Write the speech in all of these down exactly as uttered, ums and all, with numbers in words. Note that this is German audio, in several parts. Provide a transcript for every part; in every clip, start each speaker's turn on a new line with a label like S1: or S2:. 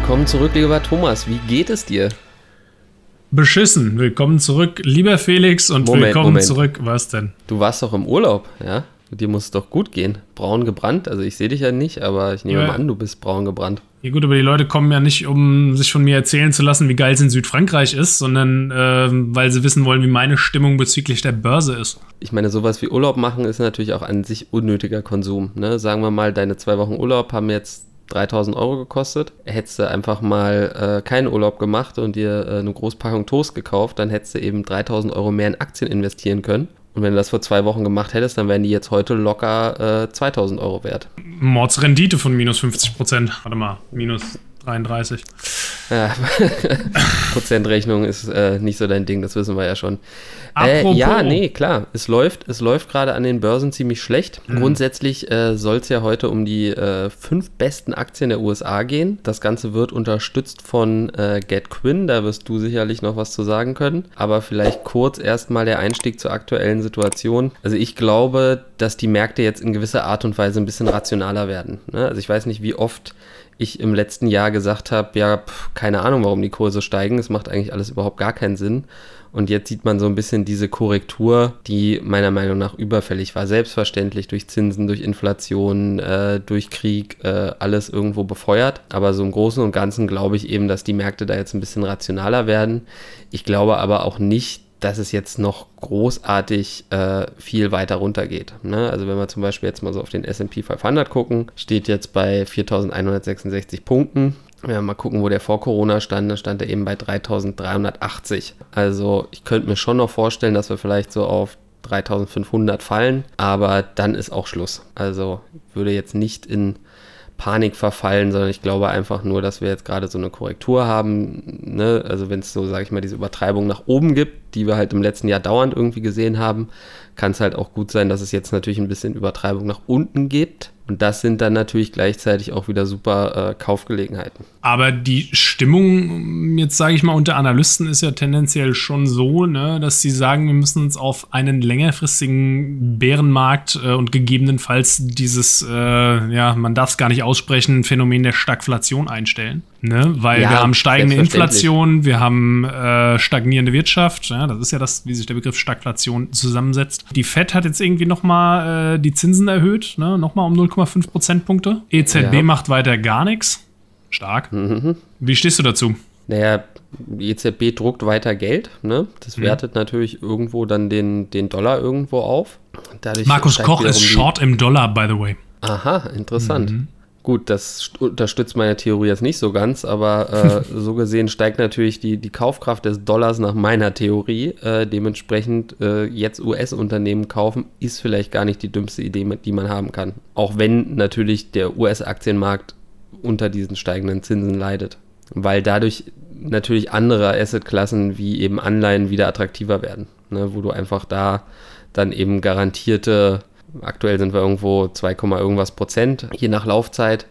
S1: Willkommen zurück, lieber Thomas. Wie geht es dir?
S2: Beschissen. Willkommen zurück, lieber Felix, und
S1: Moment,
S2: willkommen
S1: Moment.
S2: zurück. Was denn?
S1: Du warst doch im Urlaub, ja? Dir muss es doch gut gehen. Braun gebrannt, also ich sehe dich ja nicht, aber ich nehme
S2: Ja.
S1: mal an, du bist braun gebrannt.
S2: Ja gut, aber die Leute kommen ja nicht, um sich von mir erzählen zu lassen, wie geil es in Südfrankreich ist, sondern äh, weil sie wissen wollen, wie meine Stimmung bezüglich der Börse ist.
S1: Ich meine, sowas wie Urlaub machen ist natürlich auch an sich unnötiger Konsum, ne? Sagen wir mal, deine zwei Wochen Urlaub haben jetzt dreitausend Euro gekostet. Hättest du einfach mal äh, keinen Urlaub gemacht und dir äh, eine Großpackung Toast gekauft, dann hättest du eben dreitausend Euro mehr in Aktien investieren können. Und wenn du das vor zwei Wochen gemacht hättest, dann wären die jetzt heute locker äh, zweitausend Euro wert.
S2: Mordsrendite von minus fünfzig Prozent. Warte mal, minus dreiunddreißig.
S1: Ja, Prozentrechnung ist äh, nicht so dein Ding, das wissen wir ja schon. Äh,
S2: Apropos.
S1: ja, nee, klar, es läuft, es läuft gerade an den Börsen ziemlich schlecht.
S2: Mhm.
S1: Grundsätzlich äh, soll es ja heute um die äh, fünf besten Aktien der U S A gehen. Das Ganze wird unterstützt von äh, GetQuinn, da wirst du sicherlich noch was zu sagen können. Aber vielleicht kurz erstmal der Einstieg zur aktuellen Situation. Also ich glaube, dass die Märkte jetzt in gewisser Art und Weise ein bisschen rationaler werden, ne? Also ich weiß nicht, wie oft ich im letzten Jahr gesagt habe, ja, pf, keine Ahnung, warum die Kurse steigen. Es macht eigentlich alles überhaupt gar keinen Sinn. Und jetzt sieht man so ein bisschen diese Korrektur, die meiner Meinung nach überfällig war. Selbstverständlich durch Zinsen, durch Inflation, äh, durch Krieg, äh, alles irgendwo befeuert. Aber so im Großen und Ganzen glaube ich eben, dass die Märkte da jetzt ein bisschen rationaler werden. Ich glaube aber auch nicht, dass es jetzt noch großartig äh, viel weiter runter geht, ne? Also wenn wir zum Beispiel jetzt mal so auf den S and P fünfhundert gucken, steht jetzt bei viertausendeinhundertsechsundsechzig Punkten. Wenn wir mal gucken, wo der vor Corona stand, dann stand er eben bei dreitausenddreihundertachtzig. Also ich könnte mir schon noch vorstellen, dass wir vielleicht so auf dreitausendfünfhundert fallen, aber dann ist auch Schluss. Also ich würde jetzt nicht in Panik verfallen, sondern ich glaube einfach nur, dass wir jetzt gerade so eine Korrektur haben, ne? Also wenn es so, sage ich mal, diese Übertreibung nach oben gibt, die wir halt im letzten Jahr dauernd irgendwie gesehen haben, kann es halt auch gut sein, dass es jetzt natürlich ein bisschen Übertreibung nach unten gibt. Und das sind dann natürlich gleichzeitig auch wieder super äh, Kaufgelegenheiten.
S2: Aber die Stimmung, jetzt sage ich mal, unter Analysten ist ja tendenziell schon so, ne, dass sie sagen, wir müssen uns auf einen längerfristigen Bärenmarkt äh, und gegebenenfalls dieses, äh, ja, man darf es gar nicht aussprechen, Phänomen der Stagflation einstellen. Ne? Weil
S1: Ja,
S2: wir haben steigende
S1: selbstverständlich.
S2: Inflation, wir haben äh, stagnierende Wirtschaft. Ja, das ist ja das, wie sich der Begriff Stagflation zusammensetzt. Die Fed hat jetzt irgendwie nochmal äh, die Zinsen erhöht, ne? Nochmal um null Komma fünf Prozentpunkte. E Z B
S1: Ja.
S2: macht weiter gar nichts. Stark.
S1: Mhm.
S2: Wie stehst du dazu?
S1: Naja, die E Z B druckt weiter Geld, ne? Das
S2: Mhm.
S1: wertet natürlich irgendwo dann den, den Dollar irgendwo auf. Dadurch
S2: Markus
S1: steigt
S2: Koch ist
S1: wiederum die-
S2: short im Dollar, by the way.
S1: Aha, interessant.
S2: Mhm.
S1: Gut, das st- unterstützt meine Theorie jetzt nicht so ganz, aber äh, so gesehen steigt natürlich die, die Kaufkraft des Dollars nach meiner Theorie. Äh, dementsprechend äh, jetzt U S-Unternehmen kaufen, ist vielleicht gar nicht die dümmste Idee, die man haben kann. Auch wenn natürlich der U S-Aktienmarkt unter diesen steigenden Zinsen leidet. Weil dadurch natürlich andere Assetklassen wie eben Anleihen wieder attraktiver werden, ne? Wo du einfach da dann eben garantierte, aktuell sind wir irgendwo zwei, irgendwas Prozent, je nach Laufzeit,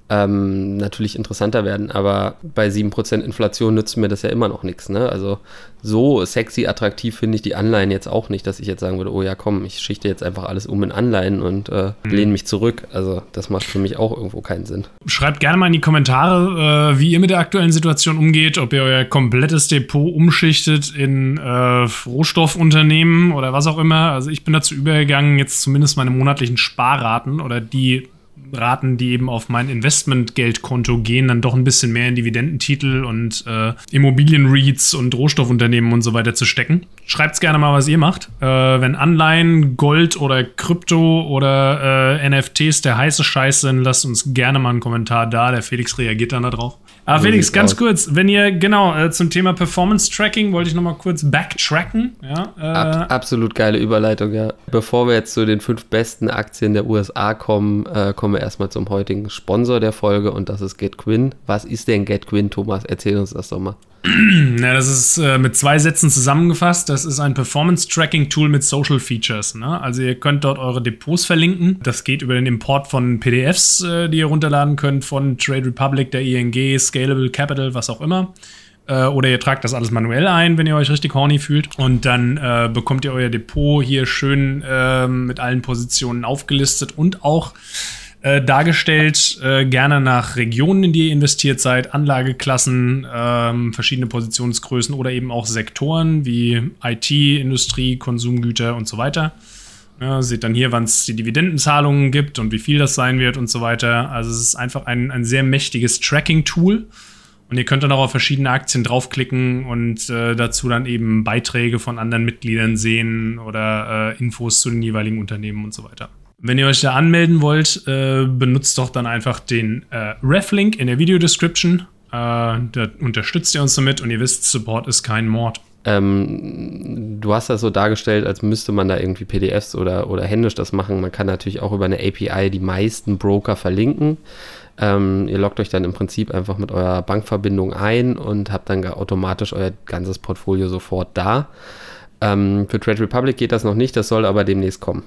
S1: ähm, natürlich interessanter werden. Aber bei sieben Prozent Inflation nützt mir das ja immer noch nichts, ne? Also so sexy attraktiv finde ich die Anleihen jetzt auch nicht, dass ich jetzt sagen würde, oh ja komm, ich schichte jetzt einfach alles um in Anleihen und äh, lehne mich zurück. Also das macht für mich auch irgendwo keinen Sinn.
S2: Schreibt gerne mal in die Kommentare, äh, wie ihr mit der aktuellen Situation umgeht, ob ihr euer komplettes Depot umschichtet in äh, Rohstoffunternehmen oder was auch immer. Also ich bin dazu übergegangen, jetzt zumindest meine monatlichen Sparraten oder die Raten, die eben auf mein Investmentgeldkonto gehen, dann doch ein bisschen mehr in Dividendentitel und äh, Immobilien-REITs und Rohstoffunternehmen und so weiter zu stecken. Schreibt's gerne mal, was ihr macht. Äh, wenn Anleihen, Gold oder Krypto oder äh, N F Ts der heiße Scheiß sind, lasst uns gerne mal einen Kommentar da. Der Felix reagiert dann da drauf. Aber
S1: So
S2: Felix,
S1: sieht's
S2: ganz
S1: aus.
S2: kurz, wenn ihr, genau, äh, zum Thema Performance-Tracking wollte ich noch mal kurz backtracken. Ja, äh,
S1: Ab, absolut geile Überleitung, ja. Bevor wir jetzt zu den fünf besten Aktien der U S A kommen, äh, kommen wir erstmal zum heutigen Sponsor der Folge und das ist GetQuinn. Was ist denn GetQuinn, Thomas? Erzähl uns das doch mal.
S2: Na, das ist äh, mit zwei Sätzen zusammengefasst. Das ist ein Performance-Tracking-Tool mit Social Features. Ne? Also ihr könnt dort eure Depots verlinken. Das geht über den Import von P D Fs, äh, die ihr runterladen könnt von Trade Republic, der I N G, Scalable Capital, was auch immer. Äh, oder ihr tragt das alles manuell ein, wenn ihr euch richtig horny fühlt. Und dann äh, bekommt ihr euer Depot hier schön äh, mit allen Positionen aufgelistet und auch Äh, dargestellt äh, gerne nach Regionen, in die ihr investiert seid, Anlageklassen, ähm, verschiedene Positionsgrößen oder eben auch Sektoren wie I T, Industrie, Konsumgüter und so weiter. Ja, seht dann hier, wann es die Dividendenzahlungen gibt und wie viel das sein wird und so weiter. Also es ist einfach ein, ein sehr mächtiges Tracking-Tool. Und ihr könnt dann auch auf verschiedene Aktien draufklicken und äh, dazu dann eben Beiträge von anderen Mitgliedern sehen oder äh, Infos zu den jeweiligen Unternehmen und so weiter. Wenn ihr euch da anmelden wollt, äh, benutzt doch dann einfach den äh, Ref-Link in der Video-Description. Äh, da unterstützt ihr uns damit und ihr wisst, Support ist kein Mord.
S1: Ähm, du hast das so dargestellt, als müsste man da irgendwie P D Fs oder, oder händisch das machen. Man kann natürlich auch über eine A P I die meisten Broker verlinken. Ähm, ihr loggt euch dann im Prinzip einfach mit eurer Bankverbindung ein und habt dann automatisch euer ganzes Portfolio sofort da. Ähm, für Trade Republic geht das noch nicht, das soll aber demnächst kommen.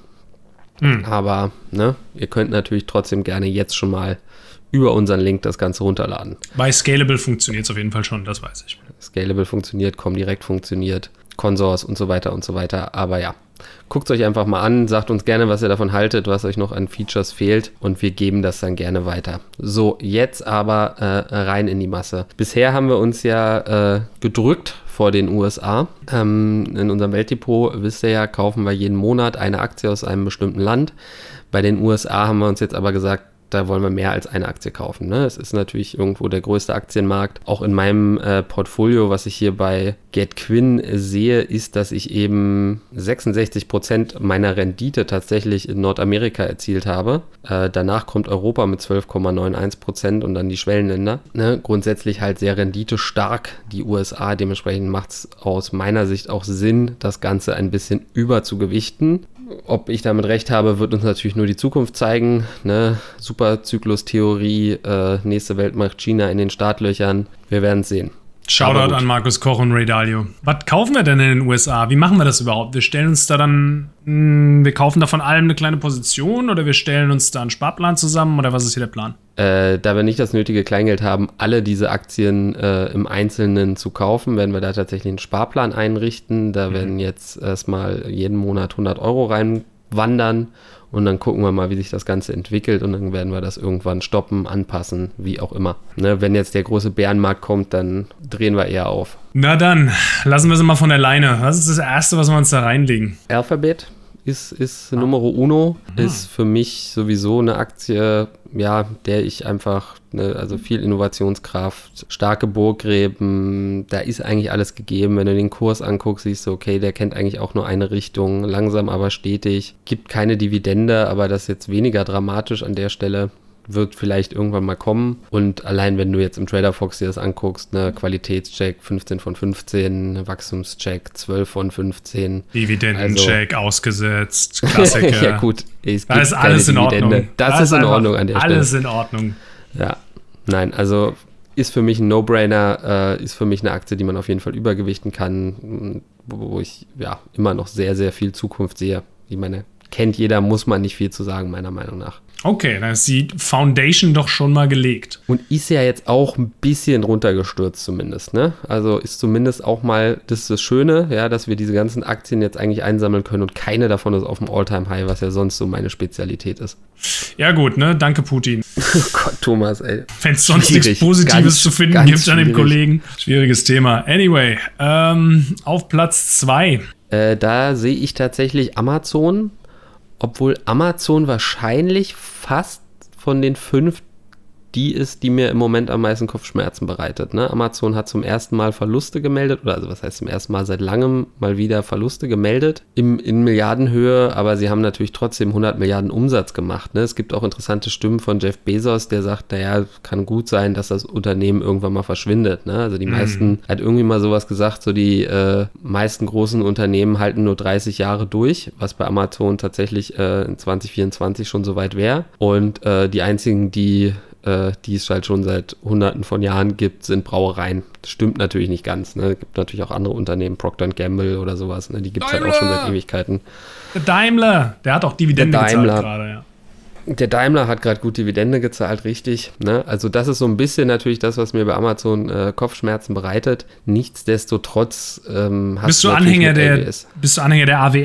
S1: Hm. Aber ne, ihr könnt natürlich trotzdem gerne jetzt schon mal über unseren Link das Ganze runterladen.
S2: Bei Scalable funktioniert es auf jeden Fall schon, das weiß ich.
S1: Scalable funktioniert, Comdirect funktioniert, Consors und so weiter und so weiter. Aber ja, guckt es euch einfach mal an, sagt uns gerne, was ihr davon haltet, was euch noch an Features fehlt und wir geben das dann gerne weiter. So, jetzt aber äh, rein in die Masse. Bisher haben wir uns ja äh, gedrückt vor den U S A. Ähm, in unserem Weltdepot, wisst ihr ja, kaufen wir jeden Monat eine Aktie aus einem bestimmten Land. Bei den U S A haben wir uns jetzt aber gesagt, da wollen wir mehr als eine Aktie kaufen. Ne? Es ist natürlich irgendwo der größte Aktienmarkt. Auch in meinem äh, Portfolio, was ich hier bei GetQuinn sehe, ist, dass ich eben sechsundsechzig Prozent meiner Rendite tatsächlich in Nordamerika erzielt habe. Äh, danach kommt Europa mit zwölf Komma einundneunzig Prozent und dann die Schwellenländer. Ne? Grundsätzlich halt sehr renditestark die U S A. Dementsprechend macht es aus meiner Sicht auch Sinn, das Ganze ein bisschen überzugewichten. Ob ich damit recht habe, wird uns natürlich nur die Zukunft zeigen. Ne? Superzyklus-Theorie, äh, nächste Weltmacht China in den Startlöchern. Wir werden es sehen.
S2: Shoutout an Markus Koch und Ray Dalio. Was kaufen wir denn in den U S A? Wie machen wir das überhaupt? Wir stellen uns da dann, mh, wir kaufen da von allem eine kleine Position oder wir stellen uns da einen Sparplan zusammen oder was ist hier der Plan?
S1: Äh, da wir nicht das nötige Kleingeld haben, alle diese Aktien äh, im Einzelnen zu kaufen, werden wir da tatsächlich einen Sparplan einrichten. Da mhm. werden jetzt erstmal jeden Monat hundert Euro reinwandern und dann gucken wir mal, wie sich das Ganze entwickelt und dann werden wir das irgendwann stoppen, anpassen, wie auch immer. Ne, wenn jetzt der große Bärenmarkt kommt, dann drehen wir eher auf.
S2: Na dann, lassen wir sie mal von der Leine. Was ist das Erste, was wir uns da reinlegen?
S1: Alphabet ist, ist ah. Numero uno, ah. ist für mich sowieso eine Aktie, ja, der ich einfach, ne, also viel Innovationskraft, starke Burggräben, da ist eigentlich alles gegeben. Wenn du den Kurs anguckst, siehst du, okay, der kennt eigentlich auch nur eine Richtung, langsam aber stetig, gibt keine Dividende, aber das ist jetzt weniger dramatisch an der Stelle. Wird vielleicht irgendwann mal kommen. Und allein wenn du jetzt im TraderFox dir das anguckst, ne, Qualitätscheck fünfzehn von fünfzehn, Wachstumscheck zwölf von fünfzehn.
S2: Dividendencheck also, ausgesetzt, Klassiker.
S1: Ja gut, es
S2: da ist alles in Ordnung.
S1: Das, das ist in Ordnung an der Stelle.
S2: Alles in Ordnung.
S1: Ja, nein, also ist für mich ein No-Brainer, äh, ist für mich eine Aktie, die man auf jeden Fall übergewichten kann, wo ich ja immer noch sehr, sehr viel Zukunft sehe. Ich meine, kennt jeder, muss man nicht viel zu sagen, meiner Meinung nach.
S2: Okay, dann ist die Foundation doch schon mal gelegt.
S1: Und ist ja jetzt auch ein bisschen runtergestürzt zumindest, ne? Also ist zumindest auch mal, das ist das Schöne, ja, dass wir diese ganzen Aktien jetzt eigentlich einsammeln können und keine davon ist auf dem All-Time-High, was ja sonst so meine Spezialität ist.
S2: Ja gut, ne? Danke Putin.
S1: Oh Gott, Thomas, ey.
S2: Wenn es sonst schwierig. Nichts Positives ganz, zu finden gibt an dem Kollegen. Schwieriges Thema. Anyway, ähm, auf Platz zwei.
S1: Äh, da sehe ich tatsächlich Amazon. Obwohl Amazon wahrscheinlich fast von den fünf die ist, die mir im Moment am meisten Kopfschmerzen bereitet. Ne? Amazon hat zum ersten Mal Verluste gemeldet, oder also was heißt zum ersten Mal seit langem mal wieder Verluste gemeldet im, in Milliardenhöhe, aber sie haben natürlich trotzdem hundert Milliarden Umsatz gemacht. Ne? Es gibt auch interessante Stimmen von Jeff Bezos, der sagt, naja, kann gut sein, dass das Unternehmen irgendwann mal verschwindet. Ne? Also die mhm. meisten, hat irgendwie mal sowas gesagt, so die äh, meisten großen Unternehmen halten nur dreißig Jahre durch, was bei Amazon tatsächlich äh, in zwanzig vierundzwanzig schon soweit wäre. Und äh, die einzigen, die die es halt schon seit hunderten von Jahren gibt, sind Brauereien. Das stimmt natürlich nicht ganz. Ne? Es gibt natürlich auch andere Unternehmen, Procter and Gamble oder sowas. Ne? Die gibt es halt auch schon seit Ewigkeiten.
S2: Der Daimler, der hat auch Dividende gezahlt gerade, ja.
S1: Der Daimler hat gerade gut Dividende gezahlt, richtig. Ne? Also das ist so ein bisschen natürlich das, was mir bei Amazon äh, Kopfschmerzen bereitet. Nichtsdestotrotz ähm, hast
S2: bist
S1: du
S2: Anhänger der, bist du Anhänger der A W S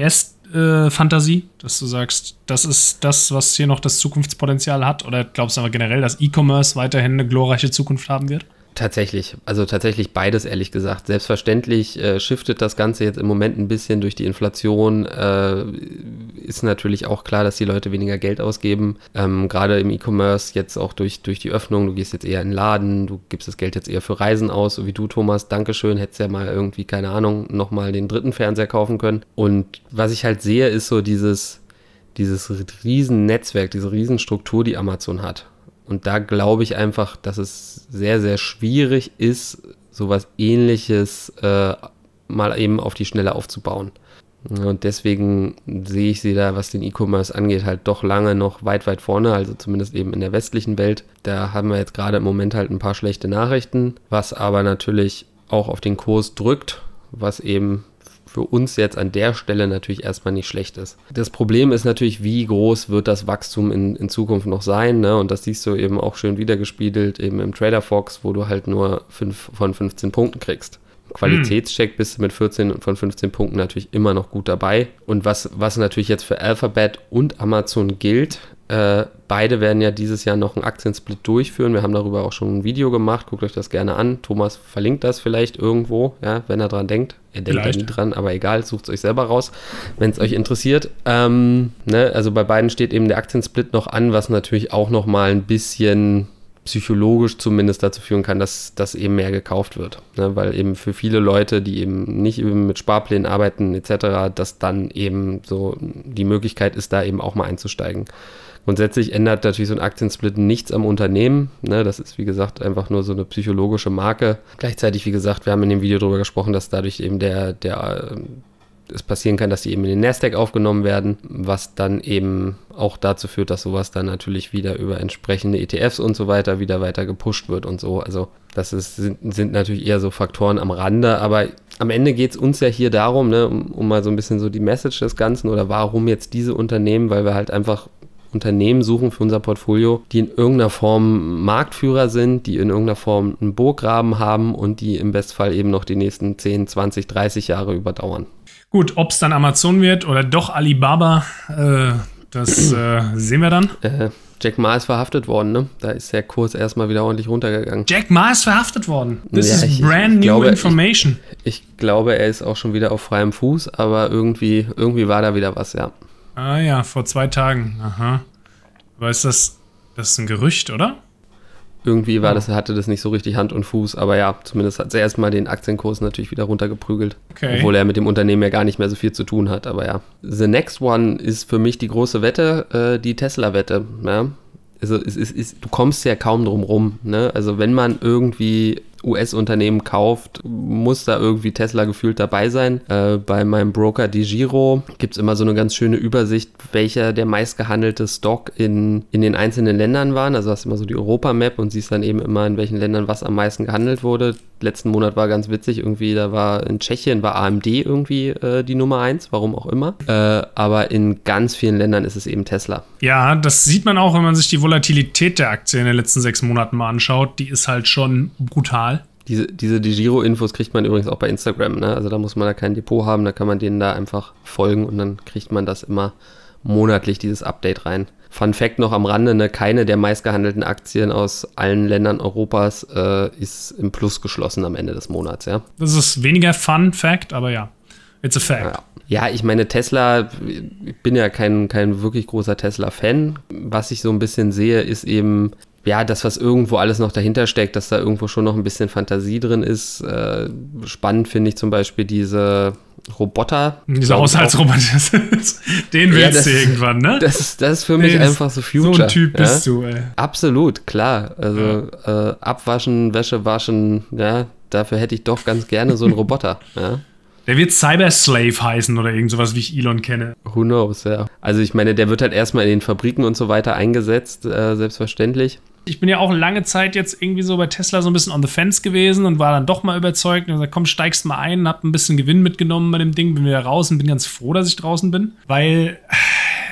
S2: Fantasie, dass du sagst, das ist das, was hier noch das Zukunftspotenzial hat? Oder glaubst du aber generell, dass E-Commerce weiterhin eine glorreiche Zukunft haben wird?
S1: Tatsächlich, also tatsächlich beides, ehrlich gesagt. Selbstverständlich äh, shiftet das Ganze jetzt im Moment ein bisschen durch die Inflation. Äh, ist natürlich auch klar, dass die Leute weniger Geld ausgeben. Ähm, gerade im E-Commerce jetzt auch durch, durch die Öffnung. Du gehst jetzt eher in den Laden, du gibst das Geld jetzt eher für Reisen aus, so wie du, Thomas. Dankeschön, hättest ja mal irgendwie, keine Ahnung, nochmal den dritten Fernseher kaufen können. Und was ich halt sehe, ist so dieses, dieses riesen Netzwerk, diese Riesenstruktur, die Amazon hat. Und da glaube ich einfach, dass es sehr, sehr schwierig ist, sowas Ähnliches äh, mal eben auf die Schnelle aufzubauen. Und deswegen sehe ich sie da, was den E-Commerce angeht, halt doch lange noch weit, weit vorne, also zumindest eben in der westlichen Welt. Da haben wir jetzt gerade im Moment halt ein paar schlechte Nachrichten, was aber natürlich auch auf den Kurs drückt, was eben für uns jetzt an der Stelle natürlich erstmal nicht schlecht ist. Das Problem ist natürlich, wie groß wird das Wachstum in, in Zukunft noch sein, ne? Und das siehst du eben auch schön wiedergespiegelt eben im Trader Fox, wo du halt nur fünf von fünfzehn Punkten kriegst. Qualitätscheck bist du mit vierzehn von fünfzehn Punkten natürlich immer noch gut dabei. Und was, was natürlich jetzt für Alphabet und Amazon gilt, äh, beide werden ja dieses Jahr noch einen Aktiensplit durchführen. Wir haben darüber auch schon ein Video gemacht. Guckt euch das gerne an. Thomas verlinkt das vielleicht irgendwo, ja, wenn er dran denkt. Er denkt da nie dran, aber egal, sucht es euch selber raus, wenn es euch interessiert. Ähm, ne, also bei beiden steht eben der Aktiensplit noch an, was natürlich auch noch mal ein bisschen psychologisch zumindest dazu führen kann, dass das eben mehr gekauft wird. Ne? Weil eben für viele Leute, die eben nicht eben mit Sparplänen arbeiten et cetera, dass dann eben so die Möglichkeit ist, da eben auch mal einzusteigen. Grundsätzlich ändert natürlich so ein Aktiensplit nichts am Unternehmen. Ne? Das ist, wie gesagt, einfach nur so eine psychologische Marke. Gleichzeitig, wie gesagt, wir haben in dem Video darüber gesprochen, dass dadurch eben der, der es passieren kann, dass die eben in den Nasdaq aufgenommen werden, was dann eben auch dazu führt, dass sowas dann natürlich wieder über entsprechende E T Fs und so weiter wieder weiter gepusht wird und so. Also das ist, sind, sind natürlich eher so Faktoren am Rande, aber am Ende geht es uns ja hier darum, ne, um, um mal so ein bisschen so die Message des Ganzen oder warum jetzt diese Unternehmen, weil wir halt einfach Unternehmen suchen für unser Portfolio, die in irgendeiner Form Marktführer sind, die in irgendeiner Form einen Burggraben haben und die im Bestfall eben noch die nächsten zehn, zwanzig, dreißig Jahre überdauern.
S2: Gut, ob es dann Amazon wird oder doch Alibaba, äh, das äh, sehen wir dann.
S1: Äh, Jack Ma ist verhaftet worden, ne? Da ist der Kurs erstmal wieder ordentlich runtergegangen.
S2: Jack Ma ist verhaftet worden. This
S1: ja,
S2: is
S1: ich,
S2: brand
S1: ich
S2: new
S1: glaube,
S2: information.
S1: Ich, ich glaube, er ist auch schon wieder auf freiem Fuß, aber irgendwie, irgendwie war da wieder was, ja.
S2: Ah ja, vor zwei Tagen. Aha. Aber ist das, das ist ein Gerücht, oder?
S1: Irgendwie war das, hatte das nicht so richtig Hand und Fuß, aber ja, zumindest hat es erstmal den Aktienkurs natürlich wieder runtergeprügelt.
S2: Okay.
S1: Obwohl er mit dem Unternehmen ja gar nicht mehr so viel zu tun hat, aber ja. The next one ist für mich die große Wette, äh, die Tesla-Wette. Ja? Also es ist, ist, du kommst ja kaum drum rum. Ne? Also wenn man irgendwie U S-Unternehmen kauft, muss da irgendwie Tesla gefühlt dabei sein. Äh, bei meinem Broker DeGiro gibt es immer so eine ganz schöne Übersicht, welcher der meistgehandelte Stock in, in den einzelnen Ländern waren. Also hast du immer so die Europa-Map und siehst dann eben immer, in welchen Ländern was am meisten gehandelt wurde. Letzten Monat war ganz witzig, irgendwie, da war in Tschechien war A M D irgendwie äh, die Nummer eins, warum auch immer. Äh, aber in ganz vielen Ländern ist es eben Tesla.
S2: Ja, das sieht man auch, wenn man sich die Volatilität der Aktie in den letzten sechs Monaten mal anschaut. Die ist halt schon brutal.
S1: Diese, diese DeGiro-Infos kriegt man übrigens auch bei Instagram, ne? Also da muss man da kein Depot haben, da kann man denen da einfach folgen und dann kriegt man das immer monatlich, dieses Update rein. Fun Fact noch am Rande, ne? Keine der meistgehandelten Aktien aus allen Ländern Europas äh, ist im Plus geschlossen am Ende des Monats, ja.
S2: Das ist weniger Fun Fact, aber ja, it's a fact.
S1: Ja. Ja, ich meine, Tesla, ich bin ja kein, kein wirklich großer Tesla-Fan. Was ich so ein bisschen sehe, ist eben, ja, das, was irgendwo alles noch dahinter steckt, dass da irgendwo schon noch ein bisschen Fantasie drin ist. Äh, spannend finde ich zum Beispiel diese Roboter.
S2: Diese Haushaltsroboter, den willst ja, das, du irgendwann, ne?
S1: Das ist, das ist für mich nee, einfach so Future.
S2: So ein Typ
S1: ja?
S2: bist du, ey.
S1: Absolut, klar. Also ja. äh, abwaschen, Wäsche waschen, ja, dafür hätte ich doch ganz gerne so einen Roboter, ja.
S2: Der wird Cyberslave heißen oder irgend sowas, wie ich Elon kenne.
S1: Who knows, ja. Also ich meine, der wird halt erstmal in den Fabriken und so weiter eingesetzt, äh, selbstverständlich.
S2: Ich bin ja auch lange Zeit jetzt irgendwie so bei Tesla so ein bisschen on the fence gewesen und war dann doch mal überzeugt und gesagt, komm, steigst mal ein, hab ein bisschen Gewinn mitgenommen bei dem Ding, bin wieder raus und bin ganz froh, dass ich draußen bin, weil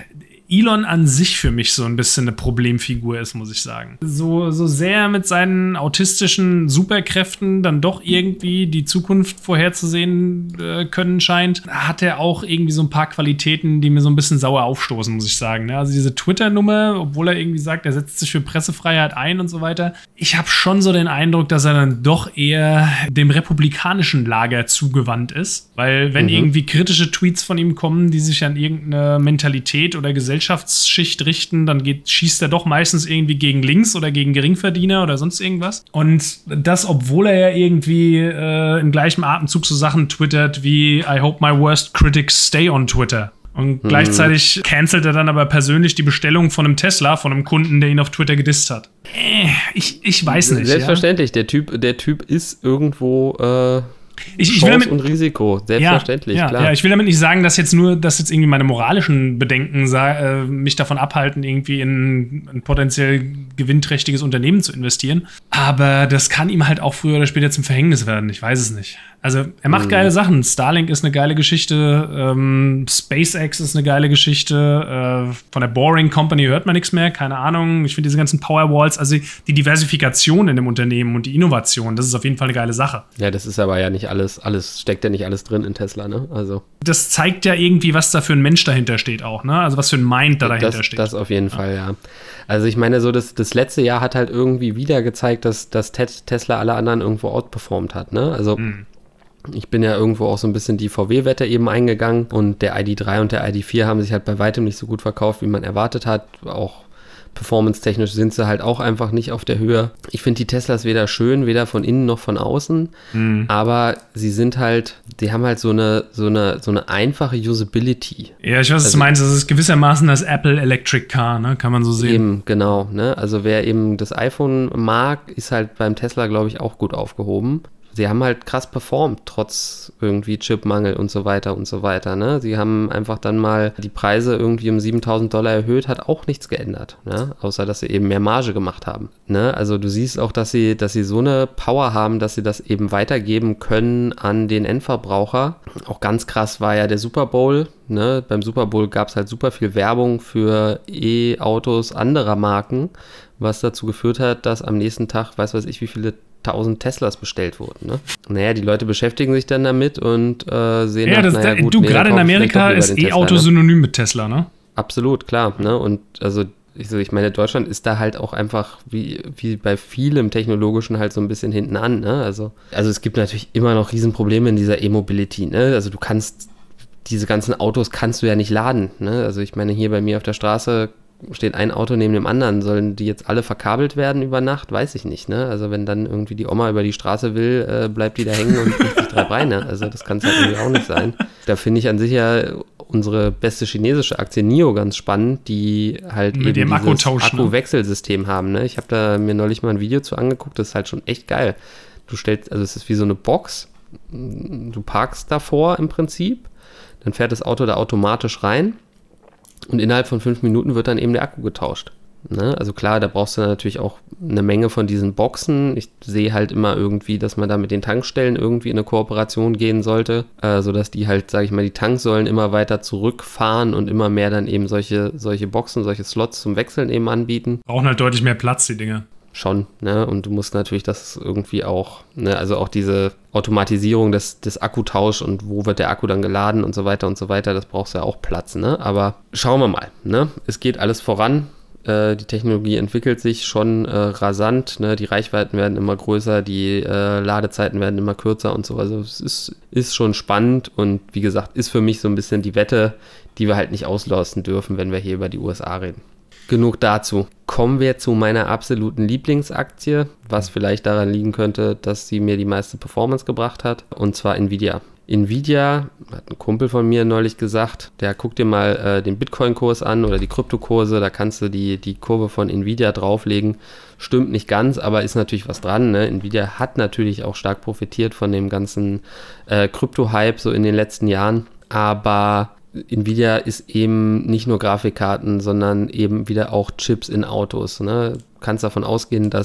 S2: Elon an sich für mich so ein bisschen eine Problemfigur ist, muss ich sagen. So, so sehr mit seinen autistischen Superkräften dann doch irgendwie die Zukunft vorherzusehen äh, können scheint, hat er auch irgendwie so ein paar Qualitäten, die mir so ein bisschen sauer aufstoßen, muss ich sagen. Ne? Also diese Twitter-Nummer, obwohl er irgendwie sagt, er setzt sich für Pressefreiheit ein und so weiter. Ich habe schon so den Eindruck, dass er dann doch eher dem republikanischen Lager zugewandt ist. Weil wenn mhm. irgendwie kritische Tweets von ihm kommen, die sich an irgendeine Mentalität oder Gesellschaftsschicht richten, dann geht, schießt er doch meistens irgendwie gegen links oder gegen Geringverdiener oder sonst irgendwas. Und das, obwohl er ja irgendwie äh, im gleichen Atemzug so Sachen twittert wie I hope my worst critics stay on Twitter. Und mhm. gleichzeitig cancelt er dann aber persönlich die Bestellung von einem Tesla, von einem Kunden, der ihn auf Twitter gedisst hat. Äh, ich, ich weiß nicht.
S1: Selbstverständlich,
S2: ja?
S1: der Typ, der Typ ist irgendwo äh
S2: Ich, ich
S1: Chance
S2: will damit,
S1: und Risiko, selbstverständlich,
S2: ja, ja,
S1: klar.
S2: Ja, ich will damit nicht sagen, dass jetzt nur, dass jetzt irgendwie meine moralischen Bedenken äh, mich davon abhalten, irgendwie in ein potenziell gewinnträchtiges Unternehmen zu investieren. Aber das kann ihm halt auch früher oder später zum Verhängnis werden. Ich weiß es nicht. Also er macht mhm. geile Sachen. Starlink ist eine geile Geschichte. Ähm, SpaceX ist eine geile Geschichte. Äh, von der Boring Company hört man nichts mehr. Keine Ahnung. Ich finde diese ganzen Powerwalls, also die Diversifikation in dem Unternehmen und die Innovation, das ist auf jeden Fall eine geile Sache.
S1: Ja, das ist aber ja nicht alles, alles steckt ja nicht alles drin in Tesla, ne? Also
S2: das zeigt ja irgendwie, was da für ein Mensch dahinter steht auch, ne? Also was für ein Mind da dahinter
S1: das,
S2: steht.
S1: Das auf jeden
S2: ja.
S1: Fall, ja. Also ich meine, so das, das letzte Jahr hat halt irgendwie wieder gezeigt, dass, dass Tesla alle anderen irgendwo outperformt hat, ne? Also hm. ich bin ja irgendwo auch so ein bisschen die V W-Wette eben eingegangen und der I D drei und der I D vier haben sich halt bei weitem nicht so gut verkauft, wie man erwartet hat. Auch performance-technisch sind sie halt auch einfach nicht auf der Höhe. Ich finde die Teslas weder schön, weder von innen noch von außen, mhm. aber sie sind halt, die haben halt so eine, so eine, so eine einfache Usability.
S2: Ja, ich weiß, was
S1: also,
S2: du meinst. Das ist gewissermaßen das Apple Electric Car, ne? Kann man so sehen.
S1: Eben, genau. Ne? Also wer eben das iPhone mag, ist halt beim Tesla, glaube ich, auch gut aufgehoben. Sie haben halt krass performt, trotz irgendwie Chipmangel und so weiter und so weiter. Ne? Sie haben einfach dann mal die Preise irgendwie um siebentausend Dollar erhöht, hat auch nichts geändert. Ne? Außer, dass sie eben mehr Marge gemacht haben. Ne? Also du siehst auch, dass sie, dass sie so eine Power haben, dass sie das eben weitergeben können an den Endverbraucher. Auch ganz krass war ja der Super Bowl. Ne? Beim Super Bowl gab es halt super viel Werbung für E-Autos anderer Marken, was dazu geführt hat, dass am nächsten Tag, weiß weiß ich, wie viele tausend Teslas bestellt wurden. Ne? Naja, die Leute beschäftigen sich dann damit und äh, sehen
S2: ja,
S1: nach,
S2: das,
S1: naja,
S2: da,
S1: gut,
S2: du,
S1: nee,
S2: gerade in Amerika ist E-Auto ne? synonym mit Tesla, ne?
S1: Absolut, klar. Ne? Und also ich, ich meine, Deutschland ist da halt auch einfach wie, wie bei vielem Technologischen halt so ein bisschen hinten an. Ne? Also, also es gibt natürlich immer noch Riesenprobleme in dieser E-Mobility. Ne? Also du kannst, diese ganzen Autos kannst du ja nicht laden. Ne? Also ich meine, hier bei mir auf der Straße steht ein Auto neben dem anderen. Sollen die jetzt alle verkabelt werden über Nacht? Weiß ich nicht, ne? Also wenn dann irgendwie die Oma über die Straße will, äh, bleibt die da hängen und kriegt sich drei Beine. Also das kann es halt irgendwie auch nicht sein. Da finde ich an sich ja unsere beste chinesische Aktie N I O ganz spannend, die halt
S2: mit
S1: eben
S2: dem
S1: dieses
S2: Akkuwechselsystem
S1: ne? haben, ne? Ich habe da mir neulich mal ein Video zu angeguckt, das ist halt schon echt geil. Du stellst, also es ist wie so eine Box, du parkst davor im Prinzip, dann fährt das Auto da automatisch rein. Und innerhalb von fünf Minuten wird dann eben der Akku getauscht. Ne? Also klar, da brauchst du natürlich auch eine Menge von diesen Boxen. Ich sehe halt immer irgendwie, dass man da mit den Tankstellen irgendwie in eine Kooperation gehen sollte, äh, sodass die halt, sage ich mal, die Tanksäulen immer weiter zurückfahren und immer mehr dann eben solche, solche Boxen, solche Slots zum Wechseln eben anbieten.
S2: Brauchen halt deutlich mehr Platz, die Dinge.
S1: Schon, ne? Und du musst natürlich das irgendwie auch, ne? Also auch diese Automatisierung des, des Akkutausch und wo wird der Akku dann geladen und so weiter und so weiter, das brauchst du ja auch Platz, ne? Aber schauen wir mal, ne? Es geht alles voran, äh, die Technologie entwickelt sich schon äh, rasant, ne? Die Reichweiten werden immer größer, die äh, Ladezeiten werden immer kürzer und so, also es ist, ist schon spannend und wie gesagt, ist für mich so ein bisschen die Wette, die wir halt nicht auslassen dürfen, wenn wir hier über die U S A reden. Genug dazu. Kommen wir zu meiner absoluten Lieblingsaktie, was vielleicht daran liegen könnte, dass sie mir die meiste Performance gebracht hat, und zwar Nvidia. Nvidia, hat ein Kumpel von mir neulich gesagt, der guckt dir mal äh, den Bitcoin-Kurs an oder die Kryptokurse, da kannst du die, die Kurve von Nvidia drauflegen. Stimmt nicht ganz, aber ist natürlich was dran. Ne? Nvidia hat natürlich auch stark profitiert von dem ganzen äh, Krypto-Hype so in den letzten Jahren, aber Nvidia ist eben nicht nur Grafikkarten, sondern eben wieder auch Chips in Autos. Ne? Du kannst davon ausgehen, dass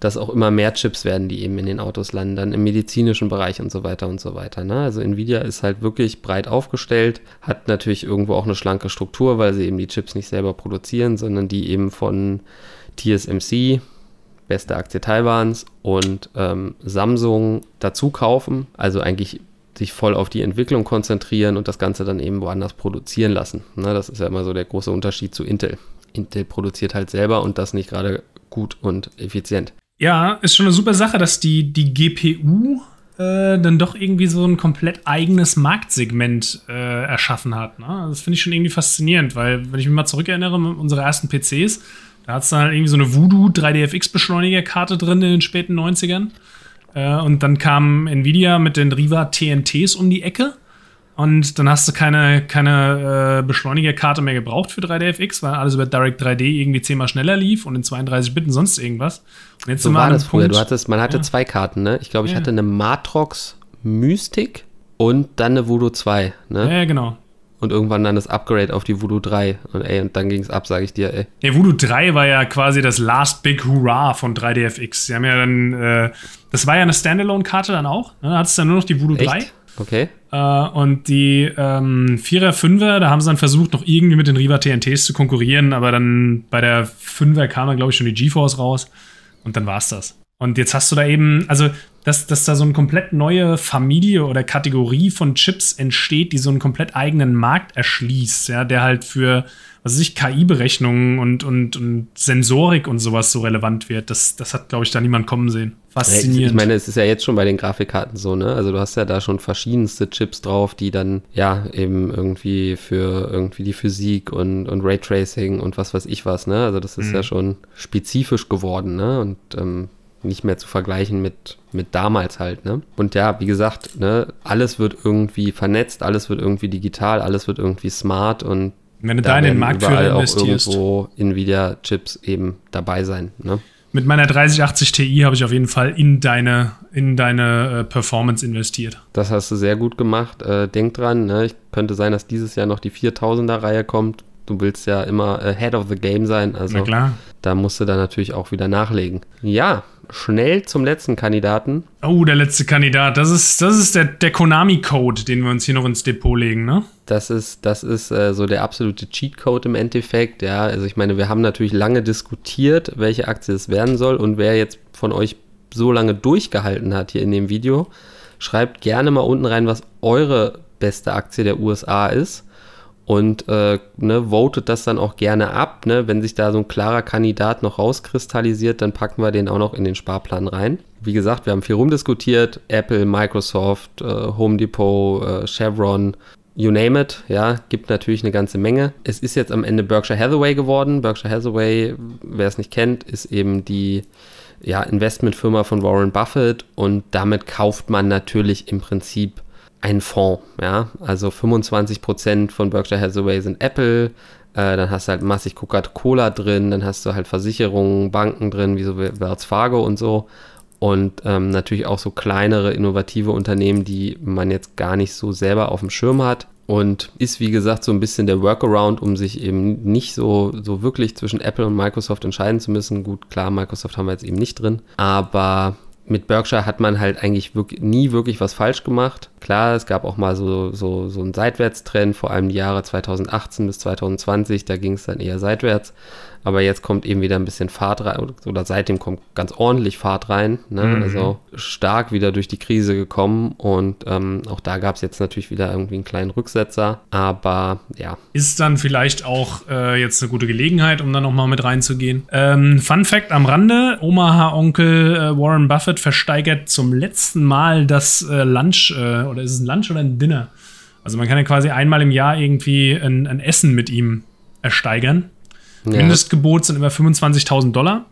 S1: dass auch immer mehr Chips werden, die eben in den Autos landen, dann im medizinischen Bereich und so weiter und so weiter. Ne? Also Nvidia ist halt wirklich breit aufgestellt, hat natürlich irgendwo auch eine schlanke Struktur, weil sie eben die Chips nicht selber produzieren, sondern die eben von T S M C, beste Aktie Taiwans, und ähm, Samsung dazu kaufen. Also eigentlich sich voll auf die Entwicklung konzentrieren und das Ganze dann eben woanders produzieren lassen. Ne? Das ist ja immer so der große Unterschied zu Intel. Intel produziert halt selber und das nicht gerade gut und effizient.
S2: Ja, ist schon eine super Sache, dass die, die G P U äh, dann doch irgendwie so ein komplett eigenes Marktsegment äh, erschaffen hat. Ne? Das finde ich schon irgendwie faszinierend, weil, wenn ich mich mal zurückerinnere, unsere ersten P Cs, da hat es dann halt irgendwie so eine Voodoo drei D F X-Beschleunigerkarte drin in den späten neunzigern. Äh, und dann kam Nvidia mit den Riva T N Ts um die Ecke. Und dann hast du keine, keine äh, Beschleunigerkarte mehr gebraucht für drei D F X, weil alles über Direct drei D irgendwie zehnmal schneller lief und in zweiunddreißig Bit und sonst irgendwas. Und jetzt
S1: so war das früher. Du hattest, man hatte
S2: ja.
S1: zwei Karten, ne? Ich glaube, ich
S2: ja.
S1: hatte eine Matrox Mystic und dann eine Voodoo zwei, ne?
S2: Ja, ja, genau.
S1: Und irgendwann dann das Upgrade auf die Voodoo drei. Und ey, und dann ging es ab, sage ich dir, ey.
S2: Ja, Voodoo drei war ja quasi das Last Big Hurrah von drei D F X. Sie haben ja dann, äh, das war ja eine Standalone-Karte dann auch. Ne? Da hattest du dann nur noch die Voodoo
S1: Echt?
S2: drei.
S1: Okay.
S2: Uh, und die ähm, Vierer, Fünfer, da haben sie dann versucht, noch irgendwie mit den Riva T N Ts zu konkurrieren, aber dann bei der Fünfer kam dann, glaube ich, schon die GeForce raus und dann war's das. Und jetzt hast du da eben, also, dass, dass da so eine komplett neue Familie oder Kategorie von Chips entsteht, die so einen komplett eigenen Markt erschließt, ja, der halt für, was weiß ich, K I-Berechnungen und, und, und Sensorik und sowas so relevant wird. Das, das hat, glaube ich, da niemand kommen sehen. Faszinierend.
S1: Ich meine, es ist ja jetzt schon bei den Grafikkarten so, ne? Also du hast ja da schon verschiedenste Chips drauf, die dann, ja, eben irgendwie für irgendwie die Physik und, und Raytracing und was weiß ich was, ne? Also das ist mhm. ja schon spezifisch geworden, ne? Und ähm, nicht mehr zu vergleichen mit, mit damals halt, ne? Und ja, wie gesagt, ne, alles wird irgendwie vernetzt, alles wird irgendwie digital, alles wird irgendwie smart und
S2: wenn du da in den Marktführer investierst,
S1: auch irgendwo Nvidia-Chips eben dabei sein, ne?
S2: Mit meiner dreißig achtzig Ti habe ich auf jeden Fall in deine, in deine äh, Performance investiert.
S1: Das hast du sehr gut gemacht. Äh, denk dran, ne? Könnte sein, dass dieses Jahr noch die viertausender-Reihe kommt. Du willst ja immer ahead of the game sein, also
S2: na klar.
S1: Da musst du dann natürlich auch wieder nachlegen. Ja, schnell zum letzten Kandidaten.
S2: Oh, der letzte Kandidat. Das ist, das ist der, der Konami-Code, den wir uns hier noch ins Depot legen, ne?
S1: Das ist, das ist äh, so der absolute Cheatcode im Endeffekt, ja. Also ich meine, wir haben natürlich lange diskutiert, welche Aktie es werden soll, und wer jetzt von euch so lange durchgehalten hat hier in dem Video, schreibt gerne mal unten rein, was eure beste Aktie der U S A ist. Und äh, ne, votet das dann auch gerne ab. Ne? Wenn sich da so ein klarer Kandidat noch rauskristallisiert, dann packen wir den auch noch in den Sparplan rein. Wie gesagt, wir haben viel rumdiskutiert. Apple, Microsoft, äh, Home Depot, äh, Chevron, you name it. Ja, gibt natürlich eine ganze Menge. Es ist jetzt am Ende Berkshire Hathaway geworden. Berkshire Hathaway, wer es nicht kennt, ist eben die ja, Investmentfirma von Warren Buffett. Und damit kauft man natürlich im Prinzip ein Fonds, ja, also fünfundzwanzig Prozent von Berkshire Hathaway sind Apple, äh, dann hast du halt massig Coca-Cola drin, dann hast du halt Versicherungen, Banken drin, wie so Wells Fargo und so, und ähm, natürlich auch so kleinere, innovative Unternehmen, die man jetzt gar nicht so selber auf dem Schirm hat, und ist, wie gesagt, so ein bisschen der Workaround, um sich eben nicht so, so wirklich zwischen Apple und Microsoft entscheiden zu müssen. Gut, klar, Microsoft haben wir jetzt eben nicht drin, aber mit Berkshire hat man halt eigentlich wirklich, nie wirklich was falsch gemacht. Klar, es gab auch mal so, so, so einen Seitwärtstrend, vor allem die Jahre zweitausendachtzehn bis zweitausendzwanzig, da ging es dann eher seitwärts. Aber jetzt kommt eben wieder ein bisschen Fahrt rein, oder seitdem kommt ganz ordentlich Fahrt rein, ne? Mhm. Also stark wieder durch die Krise gekommen, und ähm, auch da gab es jetzt natürlich wieder irgendwie einen kleinen Rücksetzer, aber ja.
S2: Ist dann vielleicht auch äh, jetzt eine gute Gelegenheit, um da nochmal mit reinzugehen. Ähm, Fun Fact am Rande, Omaha-Onkel äh, Warren Buffett versteigert zum letzten Mal das äh, Lunch, äh, oder ist es ein Lunch oder ein Dinner? Also man kann ja quasi einmal im Jahr irgendwie ein, ein Essen mit ihm ersteigern. Ja. Mindestgebot sind immer fünfundzwanzigtausend Dollar.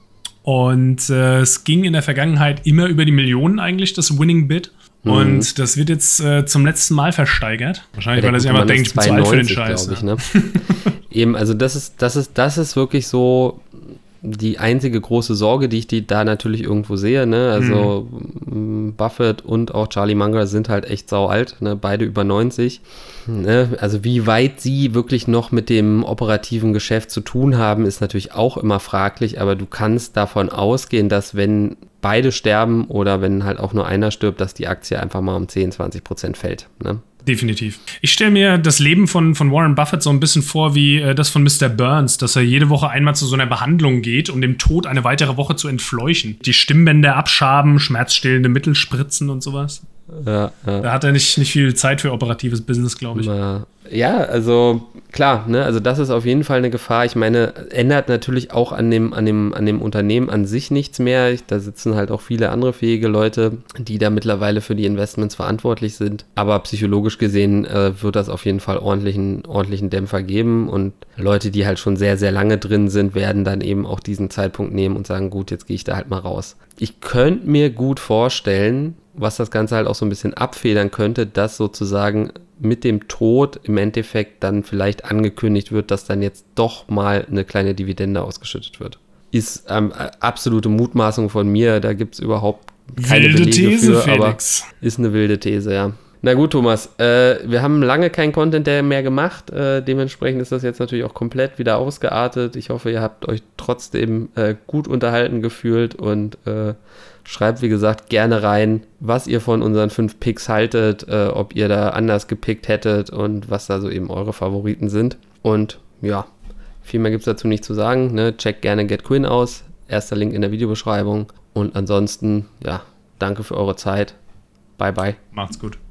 S2: Und äh, es ging in der Vergangenheit immer über die Millionen eigentlich, das Winning Bid. Mhm. Und das wird jetzt äh, zum letzten Mal versteigert. Wahrscheinlich, ja, weil er sich einfach denkt, ich bin zu alt für den Scheiß.
S1: Ich, ne? Eben, also das ist, das ist, das ist wirklich so die einzige große Sorge, die ich die da natürlich irgendwo sehe, ne, also mhm. Buffett und auch Charlie Munger sind halt echt sau alt, ne, beide über neunzig. Ne, also wie weit sie wirklich noch mit dem operativen Geschäft zu tun haben, ist natürlich auch immer fraglich, aber du kannst davon ausgehen, dass wenn beide sterben oder wenn halt auch nur einer stirbt, dass die Aktie einfach mal um zehn, zwanzig Prozent fällt, ne?
S2: Definitiv. Ich stelle mir das Leben von, von Warren Buffett so ein bisschen vor wie äh, das von Mister Burns, dass er jede Woche einmal zu so einer Behandlung geht, um dem Tod eine weitere Woche zu entfleuchen. Die Stimmbänder abschaben, schmerzstillende Mittel spritzen und sowas.
S1: Ja, ja.
S2: Da hat er nicht, nicht viel Zeit für operatives Business, glaube ich.
S1: Ja, also klar, ne, also das ist auf jeden Fall eine Gefahr. Ich meine, ändert natürlich auch an dem, an dem, an dem Unternehmen an sich nichts mehr. Ich, da sitzen halt auch viele andere fähige Leute, die da mittlerweile für die Investments verantwortlich sind. Aber psychologisch gesehen äh, wird das auf jeden Fall ordentlichen, ordentlichen Dämpfer geben. Und Leute, die halt schon sehr, sehr lange drin sind, werden dann eben auch diesen Zeitpunkt nehmen und sagen, gut, jetzt gehe ich da halt mal raus. Ich könnte mir gut vorstellen, was das Ganze halt auch so ein bisschen abfedern könnte, dass sozusagen mit dem Tod im Endeffekt dann vielleicht angekündigt wird, dass dann jetzt doch mal eine kleine Dividende ausgeschüttet wird. Ist ähm, absolute Mutmaßung von mir, da gibt es überhaupt keine
S2: wilde
S1: Belege
S2: These,
S1: für,
S2: Felix.
S1: Aber ist eine wilde These, ja. Na gut, Thomas, äh, wir haben lange keinen Content mehr gemacht, äh, dementsprechend ist das jetzt natürlich auch komplett wieder ausgeartet. Ich hoffe, ihr habt euch trotzdem äh, gut unterhalten gefühlt und äh, schreibt, wie gesagt, gerne rein, was ihr von unseren fünf Picks haltet, äh, ob ihr da anders gepickt hättet und was da so eben eure Favoriten sind. Und ja, viel mehr gibt es dazu nicht zu sagen. Ne? Checkt gerne GetQuinn aus, erster Link in der Videobeschreibung. Und ansonsten, ja, danke für eure Zeit. Bye, bye.
S2: Macht's gut.